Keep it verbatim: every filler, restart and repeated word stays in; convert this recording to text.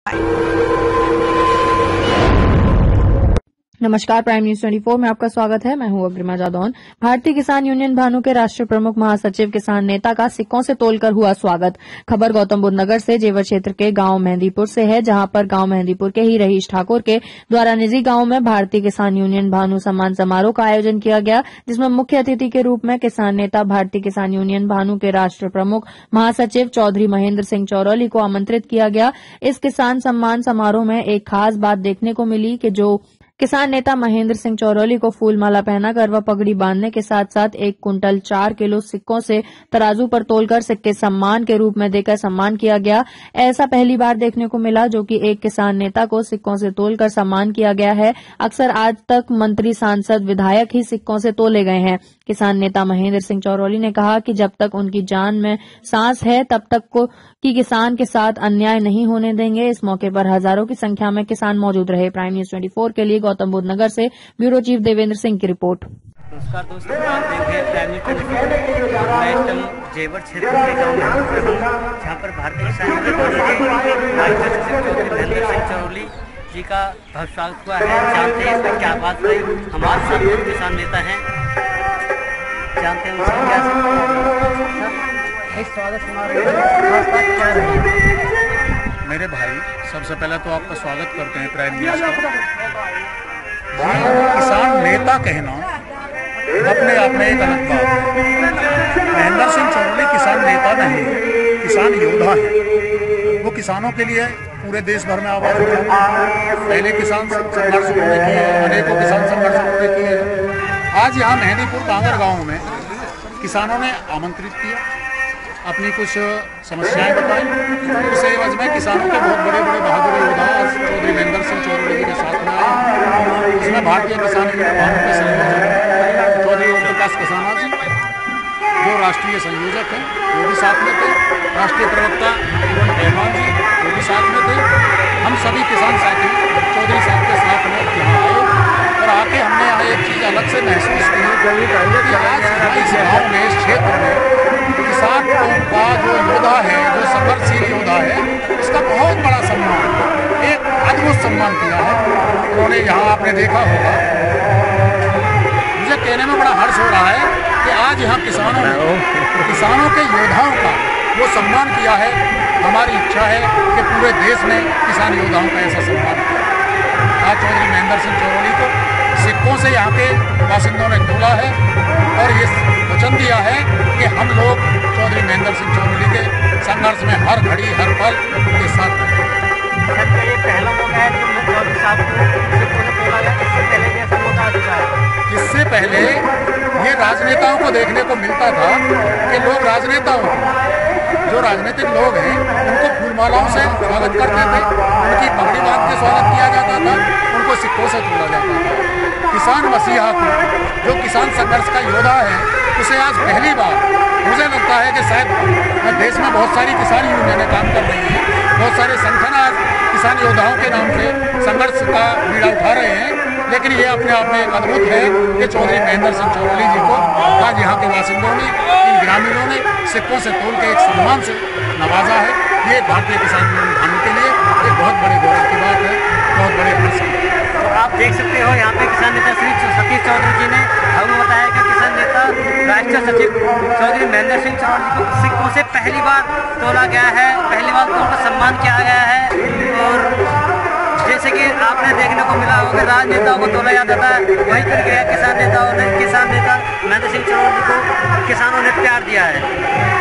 नमस्कार, prime news चौबीस में आपका स्वागत है। मैं हूं अग्रिमा जादौन। भारतीय किसान यूनियन भानु के राष्ट्रीय प्रमुख महासचिव किसान नेता का सिक्कों से तोलकर हुआ स्वागत। खबर गौतम बुद्ध नगर से जेवर क्षेत्र के गांव मेहंदीपुर से है, जहां पर गांव मेहंदीपुर के ही रहीश ठाकुर के द्वारा निजी गांव में भारतीय किसान यूनियन भानु सम्मान समारोह का आयोजन किया गया, जिसमें मुख्य अतिथि के रूप में किसान नेता भारतीय किसान यूनियन भानु के राष्ट्रीय प्रमुख महासचिव चौधरी महेंद्र सिंह चौरोली को आमंत्रित किया गया। इस किसान सम्मान समारोह में एक खास बात देखने को मिली कि जो किसान नेता महेंद्र सिंह चौरोली को फूलमाला पहनाकर व पगड़ी बांधने के साथ साथ एक कुंटल चार किलो सिक्कों से तराजू पर तोलकर सिक्के सम्मान के रूप में देकर सम्मान किया गया। ऐसा पहली बार देखने को मिला जो कि एक किसान नेता को सिक्कों से तोलकर सम्मान किया गया है। अक्सर आज तक मंत्री, सांसद, विधायक ही सिक्कों से तोले गए हैं। किसान नेता महेंद्र सिंह चौरोली ने कहा कि जब तक उनकी जान में सांस है तब तक को कि किसान के साथ अन्याय नहीं होने देंगे। इस मौके पर हजारों की संख्या में किसान मौजूद रहे। प्राइम न्यूज चौबीस के लिए गौतम बुद्ध नगर से ब्यूरो चीफ देवेंद्र सिंह की रिपोर्ट। नमस्कार दोस्तों, आप देख रहे हैं प्राइम न्यूज चौबीस। मैं इस टाइम जेवर क्षेत्र के गांव में हूं, जहां पर भारतीय किसान यूनियन चौधरी महेंद्र सिंह चौरोली जी का बहुत स्वागत हुआ है। जानते हैं इसमें क्या बात है। हमारे साथ किसान नेता हैं, जानते हैं उससे क्या स्वागत मेरे भाई। सबसे पहले तो आपका स्वागत करते हैं प्राइम न्यूज का। किसान नेता कहना अपने आप में एक अलग बात है। महेंद्र सिंह चौरोली किसान नेता नहीं, किसान योद्धा है। वो किसानों के लिए पूरे देश भर में आवाज उठाते हैं। पहले किसान संघर्ष उन्होंने किए, अनेकों किसान संघर्ष उन्होंने किए। आज यहाँ मेहंदीपुर कांगर गाँव में किसानों ने आमंत्रित किया, अपनी कुछ समस्याएं बताई। उस एवज में किसानों के बहुत बड़े बड़े बहादुर योद्धा चौधरी महेंद्र सिंह चौरोली जी के साथ में आए। उसमें भारतीय किसान यूनियन भानु के संयोजक चौधरी ओम प्रकाश कसाना जी, जो राष्ट्रीय संयोजक हैं, वो भी साथ में थे। राष्ट्रीय प्रवक्ता रहमान जी, वो भी साथ में थे। हम सभी किसान साथी चौधरी साहब के साथ में यहाँ आए और आके हमने यहाँ एक चीज़ अलग से महसूस की कि आज इस गाँव में, इस क्षेत्र में किसान का जो योद्धा है, जो संघर्षशील योद्धा है, उसका बहुत बड़ा सम्मान, एक अद्भुत सम्मान किया है उन्होंने। यहाँ आपने देखा होगा, मुझे कहने में बड़ा हर्ष हो रहा है कि आज यहाँ किसानों ने किसानों के योद्धाओं का वो सम्मान किया है। हमारी इच्छा है कि पूरे देश में किसान योद्धाओं का ऐसा सम्मान किया। आज चौधरी महेंद्र सिंह चौरोली को सिक्कों से यहाँ के बासिंदों ने तोला है और ये वचन दिया है कि हम लोग चौधरी महेंद्र सिंह चौरोली के संघर्ष में हर घड़ी, हर पल के साथ हैं। ये पहला मौका है कि चौधरी साहब को सिक्कों से तोला गया। इससे पहले भी ऐसा मौका आ चुका है। इससे पहले ये राजनेताओं को देखने को मिलता था कि लोग राजनेताओं को, जो राजनीतिक लोग हैं, उनको फूलमालाओं से स्वागत करते थे, उनकी पगड़ी बांध के स्वागत किया जाता था, उनको सिक्कों से तोला जाता था। किसान मसीहा को, जो किसान संघर्ष का योद्धा है, उसे आज पहली बार मुझे लगता है कि शायद देश में बहुत सारी किसान यूनियनें काम कर रही हैं, बहुत सारे संगठन आज किसान योद्धाओं के नाम से संघर्ष का बीड़ा उठा रहे हैं, लेकिन ये अपने आप में एक अद्भुत है कि चौधरी महेंद्र सिंह चौरोली जी को आज यहाँ के बासिंदों ने, इन ग्रामीणों ने सिक्कों से तोल के एक सम्मान से नवाजा है। ये भारतीय किसान यूनियन भानु के लिए एक बहुत बड़े गौरव की बात है, बहुत बड़े हर्ष की। तो आप देख सकते हो यहाँ पे किसान नेता श्री सतीश चौधरी जी ने हमें बताया कि किसान नेता राष्ट्रीय सचिव चौधरी महेंद्र सिंह चौरोली को सिक्कों से पहली बार तोला गया है, पहली बार तो उनका सम्मान किया गया है। और जैसे कि आपने देखने को मिला होगा, राजनेताओं को तोला जाता था, वही प्रक्रिया किसान नेताओं ने, किसान नेता महेंद्र सिंह चौरोली को किसानों ने प्यार दिया है।